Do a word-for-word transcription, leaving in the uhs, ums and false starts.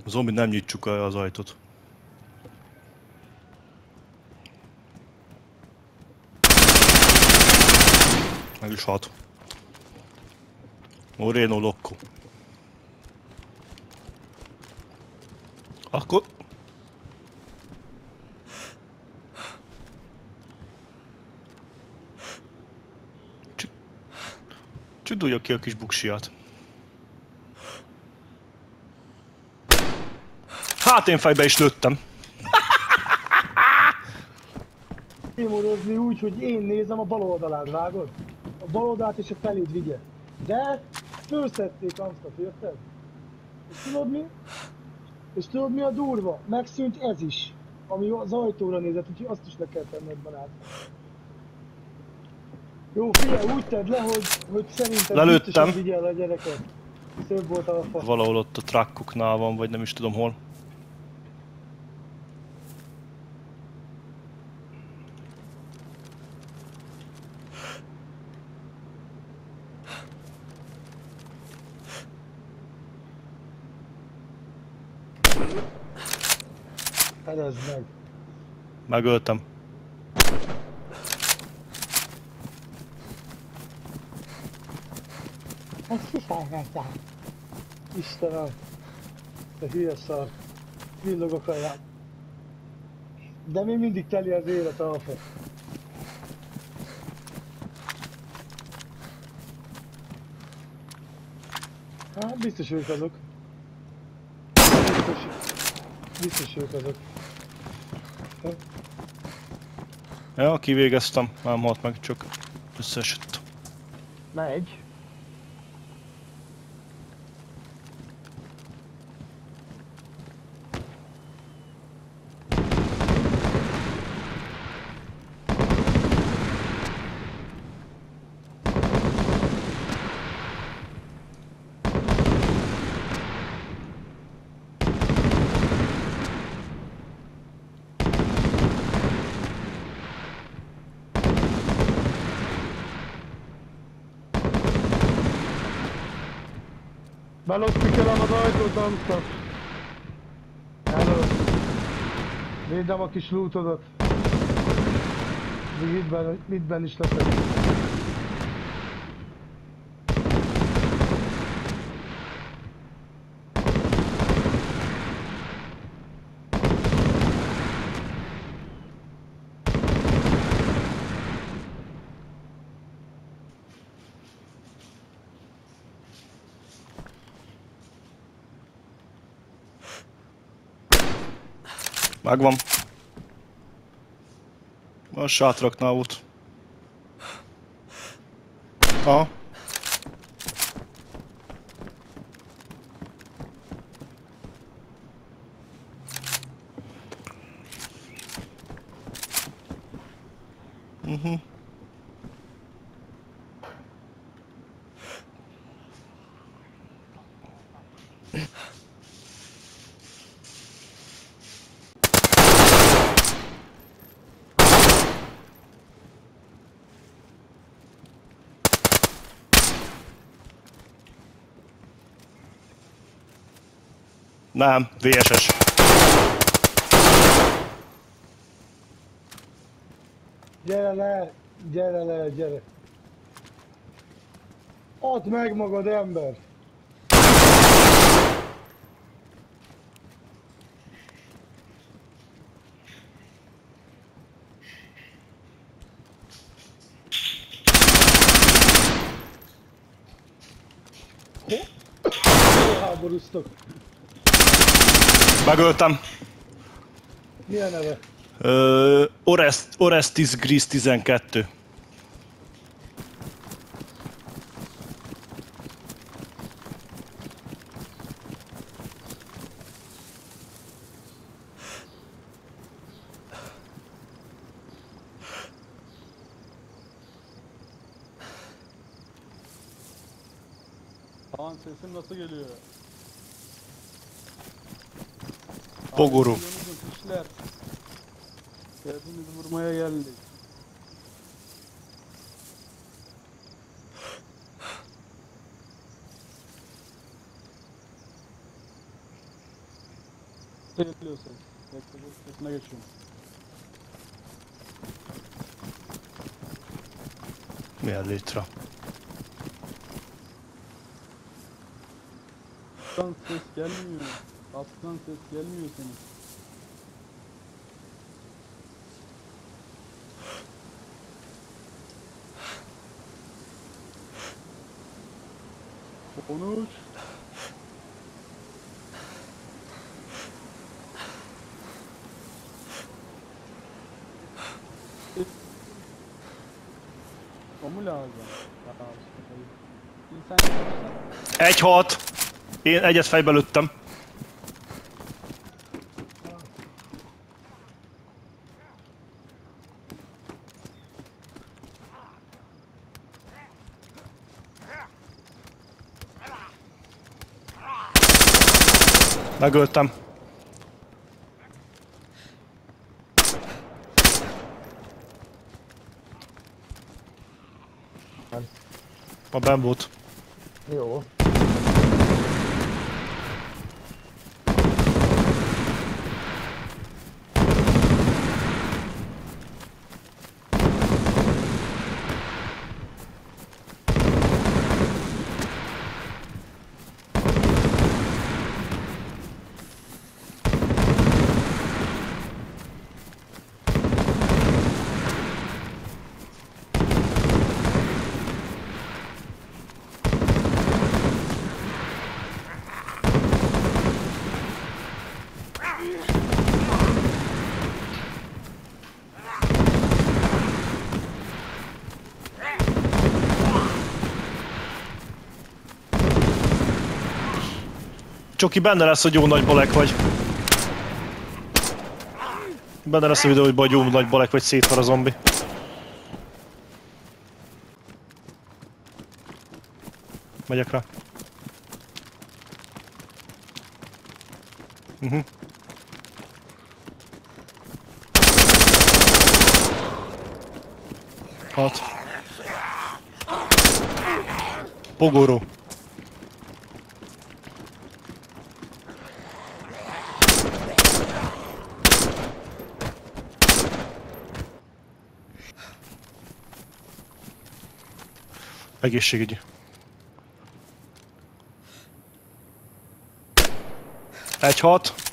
A zombi nem nyitjuk az ajtót. Meg is hat. Moreno Locco. Akkor... Csudulja ki a kis buksiát. Hát én fejbe is lőttem. Témorozni úgy, hogy én nézem a bal oldalát, vágod? A bal oldalt és a feléd vigye. De fölszedték Amstat, érted? És tudod mi? És tudod mi a durva? Megszűnt ez is, ami az ajtóra nézett, úgyhogy azt is le kell tenned, barát. Jó, figyelj, úgy tedd le, hogy, hogy szerintem Lelőttem. biztosan vigyel a gyereket. Több volt a fa. Valahol ott a truckoknál van, vagy nem is tudom hol. Felezd meg. Megöltem. Ezt kiszállgatál. Istenem. Te hülye szar. Villog a kaját. De még mindig teli az élet, Alfa. Hát biztos ők azok. Biztos, biztos ők azok. Ha? Ja, kivégeztem. Nem halt meg, csak összeesett. Megy. Beloszpikelem az ajtót, Amstat. Hello. Védem a kis lootodat. Még itt benn, itt benn is leszek. Megvan. A sátraknál volt. Aha. Mhm. Nem, vé es es. Gyere le, gyere le, gyere. Add meg magad, ember! Hol háborúztok? Megöltem. Mi a neve? Ö, Orest, Orestis Gris tizenkettő. Kaan sesim nasıl geliyor? Poguru. Abi, işler. Hepimiz vurmaya geldik. Geliyorsun. Bekle, bekle, geçiyorum. Milyen létre? Alttan ses gelmiyor. Alttan ses gelmiyor senin. Konuş. O mu lazım? Ya, İnsan yapsa. Egy halt! Én egyet fejbe lőttem. Megöltem. Ma benn volt. Jó. Csoki, benne lesz, hogy jó nagy balek vagy. Benne lesz a videó, hogy jó nagy balek vagy, szét van a zombi. Megyek rá. Uh-huh. Hat. Pogoró. Egészségügyi. Egy hat.